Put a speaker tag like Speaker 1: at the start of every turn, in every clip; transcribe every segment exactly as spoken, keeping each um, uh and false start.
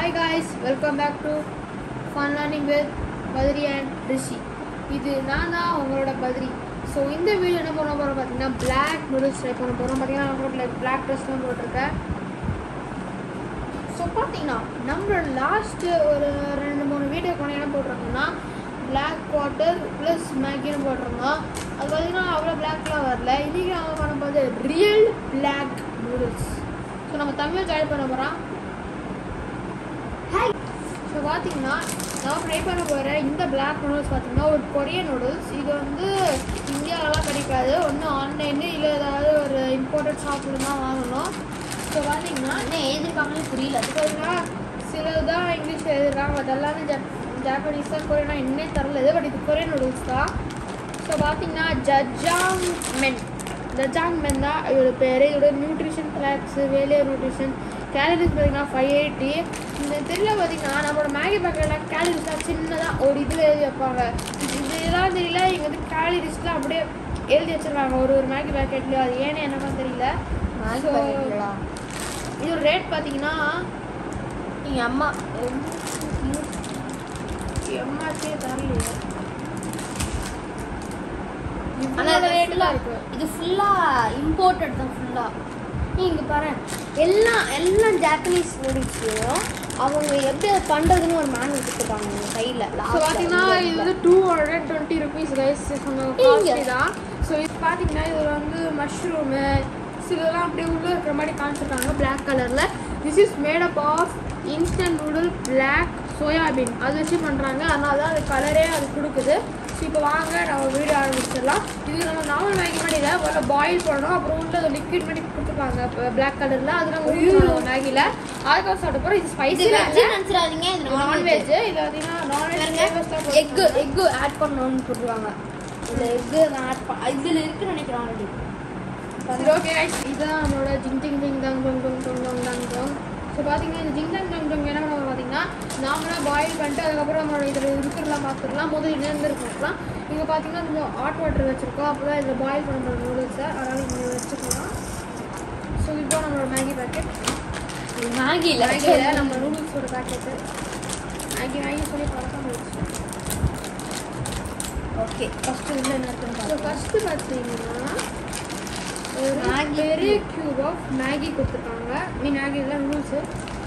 Speaker 1: Hi guys, welcome back to Fun Learning with Badri and Rishi. இது நான் தான் உங்களோட பத்ரி. ஸோ இந்த வீடியோ என்ன பண்ண போகிறோம் பார்த்தீங்கன்னா பிளாக் நூடுல்ஸ் ட்ரை பண்ண போகிறோம். பார்த்தீங்கன்னா நான் ரோட்டில் பிளாக் ட்ரெஸ்லாம் போட்டிருக்கேன். ஸோ பார்த்தீங்கன்னா நம்மளோட லாஸ்ட்டு ஒரு ரெண்டு மூணு வீடியோ கொண்டு என்ன போட்டிருக்கோம்னா பிளாக் வாட்டர் ப்ளஸ் மேகின்னு போட்டிருந்தோம். அது பார்த்தீங்கன்னா அவ்வளோ பிளாக்லாம் வரல. இன்றைக்கி நாங்கள் பண்ண போது ரியல் பிளாக் நூடுல்ஸ். ஸோ நம்ம தமிழ் ட்ரை பண்ண போகிறோம். ஸோ பார்த்தீங்கன்னா நான் ட்ரை பண்ண போகிற இந்த பிளாக் நூடுல்ஸ் பார்த்தீங்கன்னா ஒரு கொரியன் நூடுல்ஸ். இது வந்து இந்தியாவிலாம் கிடைக்காது. ஒன்று ஆன்லைனு இல்லை ஏதாவது ஒரு இம்போர்ட்டட் ஷாப்பில் தான் வாங்கணும். ஸோ பார்த்தீங்கன்னா
Speaker 2: என்ன எழுதிருக்காங்கன்னு புரியல.
Speaker 1: அது பார்த்தீங்கன்னா சில தான் இங்கிலீஷில் எழுதுறாங்க, பட் எல்லாமே ஜப் ஜாப்பனீஸ் தான், கொரியனா என்னே தரல. பட் இது கொரியன் நூடுல்ஸ் தான். ஸோ பார்த்தீங்கன்னா ஜஜாங் மென் ஜஜாங் மென் தான் இதோட பேர். இதோட நியூட்ரிஷன் ஃபேக்ட்ஸு வேலைய நியூட்ரிஷன் கேலரிஸ் பார்த்தீங்கன்னா ஃபைவ் எயிட்டி. இந்த தெரியல பார்த்தீங்கன்னா நம்மளோட மேகி பேக்கெட்டில் கேலரிஸ்லாம் சின்னதாக ஒரு இதில் எழுதி வைப்பாங்க. இது இதெல்லாம் தெரியல, இங்கே வந்து கேலரிஸ்லாம் அப்படியே எழுதி வச்சுருக்காங்க ஒரு ஒரு மேகி பேக்கெட்லேயும். அது ஏன்னு என்னமா தெரியல. ஸோ இதோட ரேட் பார்த்தீங்கன்னா
Speaker 2: எங்கள் அம்மா
Speaker 1: எம்ஆர்பி தரலையே,
Speaker 2: ஆனால்
Speaker 1: ரேட்டு தான் இருக்குது.
Speaker 2: இது ஃபுல்லாக இம்போர்ட்டட் தான் ஃபுல்லாக. நீ இங்கே பாரு, எல்லாம் எல்லாம் ஜாப்பனீஸ் நூடுல்ஸ்லையும் அவங்க எப்படி அதை பண்ணுறதுன்னு ஒரு மேனுவல் கொடுத்துருக்காங்க இந்த சைடில்.
Speaker 1: ஸோ பார்த்தீங்கன்னா இது வந்து two hundred twenty rupees guys costly தான். ஸோ இது பார்த்தீங்கன்னா இதில் வந்து மஷ்ரூமு சிலதெல்லாம் அப்படியே உள்ளே இருக்கிற மாதிரி காமிச்சிருக்காங்க பிளாக் கலரில். This is made up of instant noodle black soyabean அது வச்சு பண்ணுறாங்க. அதனால தான் அது கலரே அது கொடுக்குது. ஸோ இப்போ வாங்க நம்ம வீடியோ ஆரம்பிச்சிடலாம். இது நம்ம நார்மல் மேகி மாதிரி இல்லை, முதல்ல பாயில் பண்ணணும். அப்புறம் உள்ள அது லிக்விட் மாதிரி கொடுத்துருக்காங்க பிளாக் கலரில். அது நம்ம ஊற்றணும் மேகியில். அதுக்காக சாப்பிட்ட போகிறோம். இது ஸ்பைசி
Speaker 2: நினச்சிடாதீங்க, இது
Speaker 1: நான்வெஜ். இது பார்த்தீங்கன்னா நான்வெஜ்
Speaker 2: எக்கு எக்கு ஆட் பண்ணணும்னு போட்டுருவாங்க. இதில் எக்கு நான் ஆட் பண்ண இதில் இருக்குன்னு நினைக்கிறேன் ஆல்ரெடி.
Speaker 1: சரி ஓகே ரைட். இதுதான் நம்மளோட ஜிங் ஜிங் ஜிங் தங் டொங் டொங் டொங் டொங் டங் டொங். ஸோ பார்த்தீங்கன்னா இந்த ஜிங் டங் டொங் டொங் என்ன பண்ணுவோம் பார்த்தீங்கன்னா நாமளாக பாயில் பண்ணிட்டு அதுக்கப்புறம் நம்மளோட இதில் இருக்கிறலாம் பார்த்துக்கலாம். முதல் இருந்து இருக்கலாம். இங்கே பார்த்தீங்கன்னா கொஞ்சம் ஹாட் வாட்டர் வச்சுருக்கோம். அப்போ தான் இதில் பாயில் பண்ணுற நூடுல்ஸை அதனால் இங்கே வச்சுக்கலாம். ஸோ இப்போ நம்மளோட மேகி பேக்கெட்
Speaker 2: மேகியில்
Speaker 1: மேகியில் நம்ம நூடுல்ஸோட பேக்கெட்டு மேகி மேகி சொல்லி பழக்கம் வச்சு.
Speaker 2: ஓகே ஃபஸ்ட்டு உள்ள என்ன இருக்குன்னு
Speaker 1: ஸோ ஃபஸ்ட்டு பார்த்தீங்கன்னா ஒரு
Speaker 2: மேகி
Speaker 1: பெரிய கியூப் ஆஃப் மேகி கொடுத்துருக்காங்க. மீன் மேகி இல்லை நூடுல்ஸு.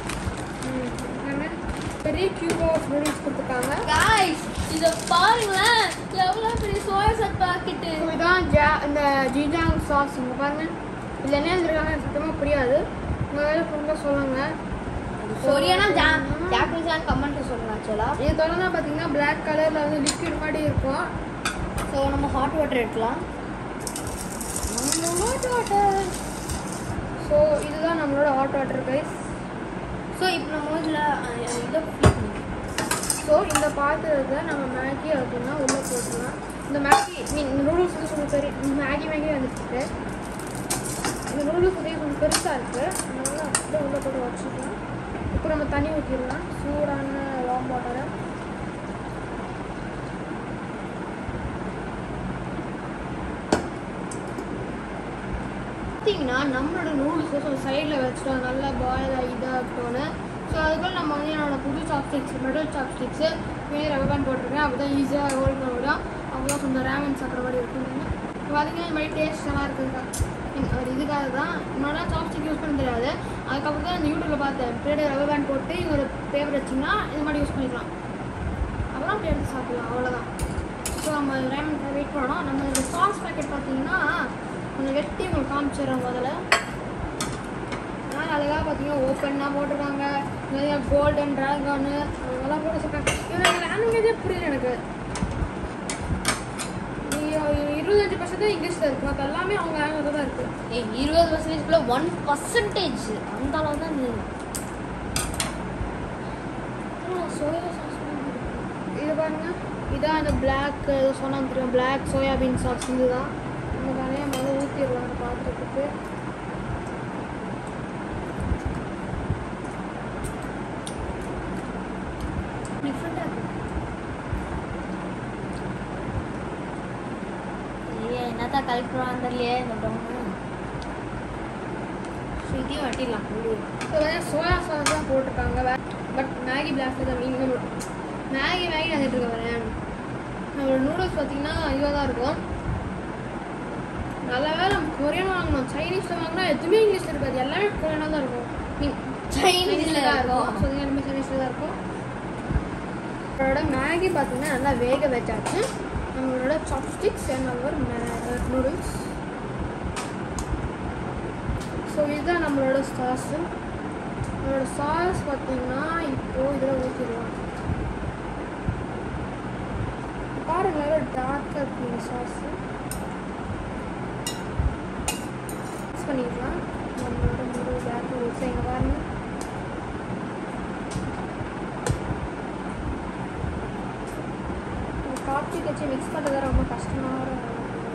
Speaker 1: பெரிய கியூப் ஆஃப் நூடுல்ஸ் கொடுத்துருக்காங்க.
Speaker 2: காய்ஸ் இதை பாருங்களேன், எவ்வளோ பெரிய சோயா சாஸ் பாக்கெட்டு.
Speaker 1: ஸோ இதான் ஜா இந்த ஜிஜாங் சாஸ். இங்கே பாருங்கள், இதில் என்ன எழுதிருக்காங்க எனக்கு சுத்தமாக புரியாது. உங்கள் வேலை ஃபுல்லாக சொல்லுங்கள்.
Speaker 2: கொரியானா ஜா ஜாப்பனீஸான கமெண்ட்டில் சொல்லுங்கள். ஆக்சுவலாக
Speaker 1: இது தொடர்ந்து பார்த்தீங்கன்னா பிளாக் கலரில் வந்து லிக்விட் மாதிரி இருக்கும்.
Speaker 2: ஸோ நம்ம ஹாட் வாட்டர் எடுக்கலாம்.
Speaker 1: Hot water. ஸோ இதுதான் நம்மளோட ஹாட் வாட்டர் கைஸ்.
Speaker 2: ஸோ இப்போ நம்ம இதில் இதை
Speaker 1: ஸோ இந்த பாத்திரத்தை நம்ம மேகி அப்படின்னா உள்ளே போட்டுக்கலாம். இந்த மேகி மீன் இந்த நூடுல்ஸ் வந்து கொஞ்சம் பெரிய மேகி மேகி வந்துட்டு இந்த நூடுல்ஸ் வந்து கொஞ்சம் பெருசாக இருக்குது. அதனால அப்படியே உள்ளே போட்டு வச்சுக்கலாம். இப்போ நம்ம தண்ணி ஊற்றிடலாம், சூடான வார்ம் வாட்டரை. பார்த்தீங்கன்னா நம்மளோட நூடுல்ஸை ஸோ சைடில் வச்சுட்டோம் நல்லா பாயில் ஆகி இதாகட்டோன்னு. ஸோ அதுக்குள்ள நம்ம வந்து என்னோட புது சாப்ஸ்டிக்ஸ் மெட்டல் சாப்ஸ்டிக்ஸு வெளியே ரப்பர் பேண்ட் போட்டிருக்கேன். அப்போ தான் ஈஸியாக ஹோல்ட் பண்ண விடும். அப்போ தான் கொஞ்சம் ரேமன் சாப்பிட்ற மாதிரி இருக்கும். இப்போ பார்த்தீங்கன்னா இந்த மாதிரி டேஸ்ட் நல்லா இருக்குதுக்கா. ஒரு இதுக்காக தான் முன்னாடி சாப்ஸ்டிக் யூஸ் பண்ண தெரியாது. அதுக்கப்புறம் தான் இந்த யூடியூப்பில் பார்த்தேன். பிளேட் ரப்பர் பேண்ட் போட்டு இங்கே ஒரு பேப்பர் வச்சிங்கன்னா இது மாதிரி யூஸ் பண்ணிக்கலாம். அப்புறம் அப்படியே எடுத்து சாப்பிடலாம், அவ்வளோதான். ஸோ நம்ம ரேமன் வெயிட் பண்ணணும். நம்ம இந்த சாஸ் பேக்கெட் பார்த்தீங்கன்னா கொஞ்சம் வெட்டி உங்களுக்கு காமிச்சிடுறோம் முதல்ல. ஆனால் அழகாக பார்த்தீங்கன்னா ஓப்பன்னாக போட்டிருக்காங்க. நிறைய கோல்டன் ட்ராகனு அதெல்லாம் போட்டு வச்சுருக்காங்க. இவங்க லாங்குவேஜே புரியல எனக்கு. இருபத்தஞ்சு பர்சன்டேஜ் இங்கிலீஷில் இருக்குது, மற்ற எல்லாமே அவங்க லாங்குவேஜ் தான் இருக்குது.
Speaker 2: ஏ இருபது பர்சன்டேஜ்க்குள்ள ஒன் பர்சன்டேஜ் அந்த அளவு தான் இருந்தது.
Speaker 1: சோயா சாஸ் இது பாருங்க, இதான் அந்த பிளாக் சொன்னால் தெரியும் பிளாக் சோயாபீன் சாஸ். இதுதான் நம்ம நிறைய முதல்ல ஊற்றிடலாம் அந்த பாத்திரத்துக்கு.
Speaker 2: டிஃப்ரெண்டாக இருக்குது. என்னத்தான் கலெக்டராக தெரியலையே இந்த ப்ரௌனு. ஸோ இதையும் வெட்டிடலாம்.
Speaker 1: ஸோ சோயா சாஸ் தான் போட்டிருக்காங்க. பட் மேகி பிளாக் தான் மீன் நம்ம மேகி மேகி வந்துட்டு இருக்க வரேன். நம்மளோட நூடுல்ஸ் பார்த்தீங்கன்னா இதுவாக தான் இருக்கும். நல்ல வேலை நம்ம கொரியன் வாங்கணும். சைனீஸில் வாங்கினா எதுவுமே இங்கிலீஷில் இருக்காது, எல்லாமே கொரியனாக தான் இருக்கும். மீன்
Speaker 2: சைனீஸில்
Speaker 1: தான் இருக்கும். ஸோ எல்லாமே சைனீஸில் தான் இருக்கும். நம்மளோட மேகி பார்த்தீங்கன்னா நல்லா வேக வச்சாச்சு. நம்மளோட சாப்ஸ்டிக்ஸ் நம்மளோட நூடுல்ஸ். ஸோ இதுதான் நம்மளோட சாஸு. நம்மளோட சாஸ் பார்த்தீங்கன்னா இப்போது இதில் ஊற்றிடுவோம். பாருங்கள் டார்க்காக இருக்குங்க சாஸு. மிக்ஸ் பண்ணிக்கலாம். நம்மளோட நூடுல்ஸ் பேக் ஊற்றி இங்கே பாருங்கள். காஃபி வச்சு மிக்ஸ் பண்ணுறது ரொம்ப கஷ்டமாக இருக்கும்.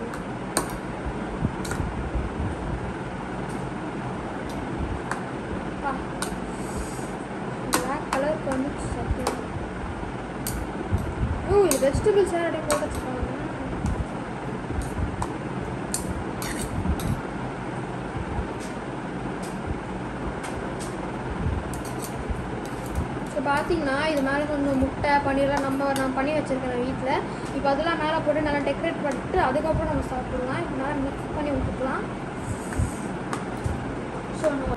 Speaker 1: பிளாக் கலருக்கு வந்து சத்து. ஓ இது வெஜிடபிள்ஸ் எல்லாம் அப்படியே போட்டு வச்சுருக்காங்க. ஸோ பார்த்தீங்கன்னா இது மேலே கொஞ்சம் முட்டை பன்னீர்லாம் நம்ம நான் பண்ணி வச்சுருக்கேன் வீட்டில். இப்போ அதெல்லாம் மேலே போட்டு நல்லா டெக்கரேட் பண்ணிட்டு அதுக்கப்புறம் நம்ம சாப்பிடலாம். இப்போ நல்லா மிக்ஸ் பண்ணி விட்டுக்கலாம். ஸோ நம்ம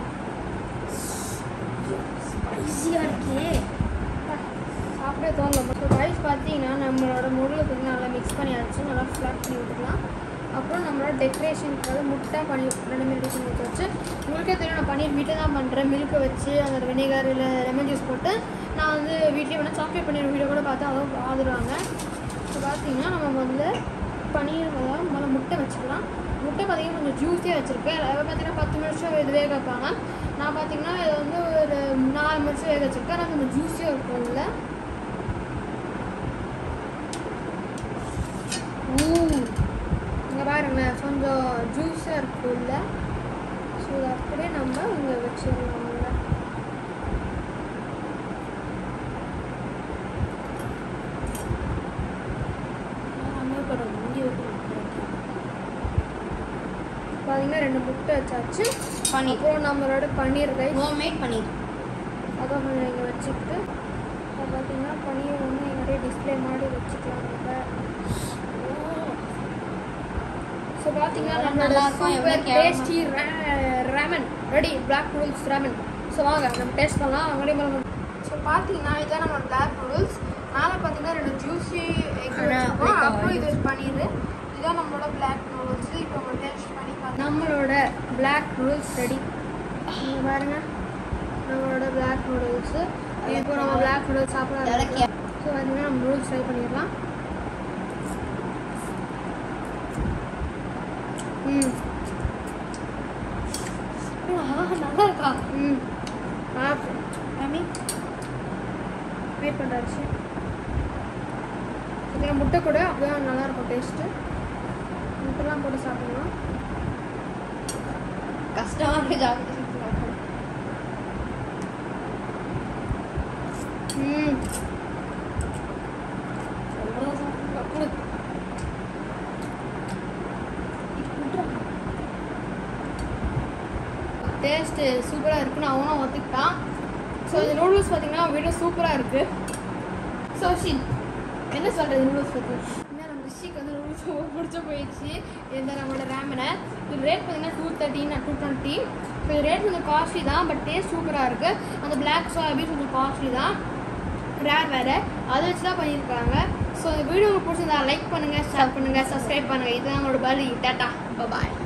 Speaker 2: ஸ்பைஸியாக இருக்கே,
Speaker 1: சாப்பிட்டே தோணல. ஸோ ரைஸ் பார்த்தீங்கன்னா நம்மளோட நூடுல்ஸ் வந்து நல்லா மிக்ஸ் பண்ணியாச்சு. நல்லா ஃப்ளாட் பண்ணி விட்டுக்கலாம். அப்புறம் நம்மளோட டெக்கரேஷனுக்காக முட்டை பன்னீர் ரெண்டு ரெடி பண்ணி வச்சு உங்களுக்கே தெரியும் நான் பன்னீர் வீட்டில் தான் பண்ணுறேன். மில்க்கை வச்சு அந்த வினேகர் இல்லை லெமன் ஜூஸ் போட்டு நான் வந்து வீட்லேயே வேணால் சாக்லேட் பன்னீர் வீடியோ கூட பார்த்து அதுவும் ஆதருவாங்க. ஸோ பார்த்தீங்கன்னா நம்ம முதல்ல பன்னீர் முதல்ல முட்டை வச்சுக்கலாம். முட்டை பார்த்தீங்கன்னா கொஞ்சம் ஜூஸியாக வச்சுருக்கேன். பார்த்தீங்கன்னா பத்து நிமிஷம் இது வேக வைப்பாங்க. நான் பார்த்தீங்கன்னா இதை வந்து ஒரு நாலு நிமிஷம் வேக வச்சுருக்கேன். ஆனால் கொஞ்சம் ஜூஸியாக இருக்கும். இல்லை இங்கே பாருங்களேன் கொஞ்சம் ஜூஸாக இருக்கும். இல்லை ஸோ இது அப்படியே நம்ம இங்கே வச்சிடலாம். பார்த்தீங்கன்னா ரெண்டு முட்டை வச்சாச்சு.
Speaker 2: பன்னீர்
Speaker 1: அப்புறம் நம்மளோட பன்னீர் ரைஸ்
Speaker 2: ஹோம்மேட் பன்னீர்
Speaker 1: அதான் கொஞ்சம் இங்கே வச்சுக்கிட்டு இப்போ பார்த்தீங்கன்னா பன்னீர் வந்து நிறைய டிஸ்பிளே மாதிரி வச்சுக்கலாம். நம்ம ஸோ பார்த்தீங்கன்னா நம்மளோட super tasty ramen ready, black noodles ramen. So வாங்க நம்ம டேஸ்ட் பண்ணலாம். அவங்களே மேலே ஸோ பார்த்தீங்கன்னா இதுதான் நம்மளோட பிளாக் நூடுல்ஸ். மேலே பார்த்தீங்கன்னா ரெண்டு ஜூஸி எக் வச்சுருக்கோம். அப்புறம் இது பன்னீர். இதுதான் நம்மளோட பிளாக் நூடுல்ஸ். இப்போ நம்ம டேஸ்ட் பண்ணி பார்க்கலாம். நம்மளோட பிளாக் நூடுல்ஸ் ரெடி. நீங்கள் பாருங்கள் நம்மளோட பிளாக் நூடுல்ஸு. இப்போ நம்ம பிளாக் நூடுல்ஸ் சாப்பிடலாம். ஸோ பார்த்தீங்கன்னா நம்ம நூடுல்ஸ் ட்ரை பண்ணிடலாம். ம்
Speaker 2: நல்லா இருக்கா?
Speaker 1: ம் ஆமி வெயிட் பண்ணுறாச்சு. பார்த்தீங்கன்னா முட்டை கூட அப்படியே நல்லாயிருக்கும் டேஸ்ட்டு. முட்டைலாம் போட்டு சாப்பிடலாம்.
Speaker 2: கஷ்டமாக இருக்கு ஜாக்கிரதை.
Speaker 1: ம் டேஸ்ட்டு சூப்பராக இருக்குன்னு அவனும் ஒத்துக்கிட்டான். ஸோ இந்த நூடுல்ஸ் பார்த்தீங்கன்னா வீடியோ சூப்பராக இருக்குது. ஸோ ஷின் என்ன சொல்கிறது நூடுல்ஸ் பற்றி? இன்னும் நம்ம ரிஷிக்கு வந்து நூடுல்ஸ் ரொம்ப பிடிச்ச போயிடுச்சு. இந்த நம்மளோட ரேமனை இது ரேட் பார்த்தீங்கன்னா two thirteen two twenty. So இது ரேட் கொஞ்சம் காஸ்ட்லி தான், பட் டேஸ்ட் சூப்பராக இருக்குது. அந்த பிளாக் சோயாபீன் கொஞ்சம் காஸ்ட்லி தான், ரேர் வேறு, அதை வச்சு தான் பண்ணியிருக்காங்க. ஸோ இந்த வீடியோ உங்களுக்கு பிடிச்சிருந்தா லைக் பண்ணுங்கள், ஷேர் பண்ணுங்கள், சப்ஸ்கிரைப் பண்ணுங்கள். இதுதான் நம்மளோட பலி. டாட்டா பாய்.